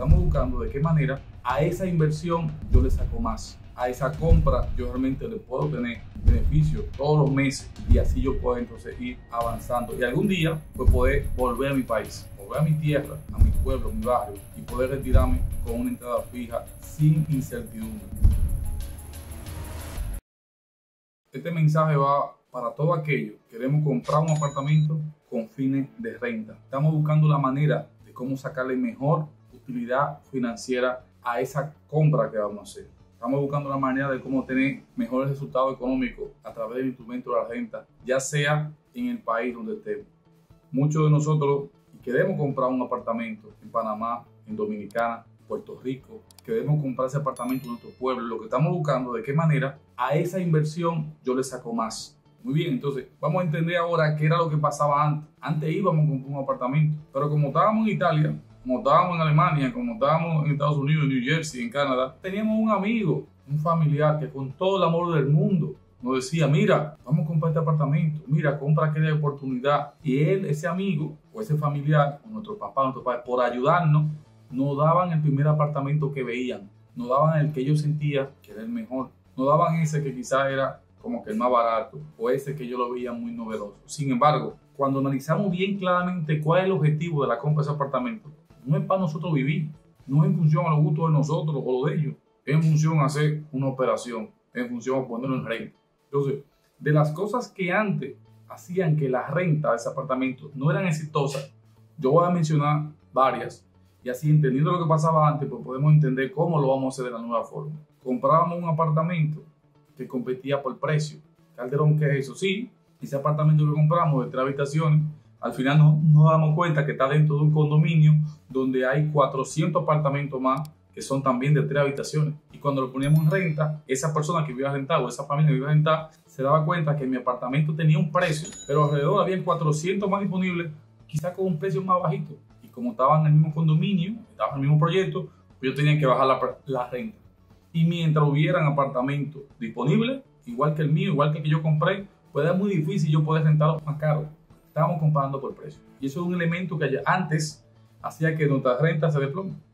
estamos buscando de qué manera a esa inversión yo le saco más. A esa compra yo realmente le puedo tener beneficios todos los meses y así yo puedo entonces ir avanzando y algún día pues poder volver a mi país, volver a mi tierra, a mi pueblo, a mi barrio y poder retirarme con una entrada fija sin incertidumbre. Este mensaje va para todos aquellos que queremos comprar un apartamento con fines de renta. Estamos buscando la manera de cómo sacarle mejor utilidad financiera a esa compra que vamos a hacer. Estamos buscando la manera de cómo tener mejores resultados económicos a través del instrumento de la renta, ya sea en el país donde estemos. Muchos de nosotros queremos comprar un apartamento en Panamá, en Dominicana, Puerto Rico, queremos comprar ese apartamento en nuestro pueblo. Lo que estamos buscando de qué manera a esa inversión yo le saco más. Muy bien, entonces vamos a entender ahora qué era lo que pasaba antes. Antes íbamos a comprar un apartamento, pero como estábamos en Italia, como estábamos en Alemania, como estábamos en Estados Unidos, en New Jersey, en Canadá, teníamos un amigo, un familiar que con todo el amor del mundo nos decía, mira, vamos a comprar este apartamento, mira, compra aquella oportunidad. Y él, ese amigo o ese familiar, o nuestro papá, nuestro padre, por ayudarnos, nos daban el primer apartamento que veían, nos daban el que ellos sentían que era el mejor, nos daban ese que quizás era como que el más barato o ese que yo lo veía muy novedoso. Sin embargo, cuando analizamos bien claramente cuál es el objetivo de la compra de ese apartamento, no es para nosotros vivir, no es en función a los gustos de nosotros o lo de ellos, es en función a hacer una operación, es en función a ponerlo en renta. Entonces, de las cosas que antes hacían que la renta de ese apartamento no eran exitosas, yo voy a mencionar varias y así entendiendo lo que pasaba antes, pues podemos entender cómo lo vamos a hacer de la nueva forma. Comprábamos un apartamento que competía por precio. Calderón, ¿qué es eso? Sí, ese apartamento que compramos de 3 habitaciones, al final nos damos cuenta que está dentro de un condominio donde hay 400 apartamentos más que son también de 3 habitaciones. Y cuando lo poníamos en renta, esa persona que iba a rentar o esa familia que iba a rentar se daba cuenta que mi apartamento tenía un precio, pero alrededor había 400 más disponibles, quizás con un precio más bajito. Y como estaban en el mismo condominio, estaban en el mismo proyecto, pues yo tenía que bajar la renta. Y mientras hubieran apartamentos disponibles, igual que el mío, igual que el que yo compré, pues era muy difícil yo poder rentarlos más caros. Estábamos comprando por precio. Y eso es un elemento que antes hacía que nuestra renta se desplome.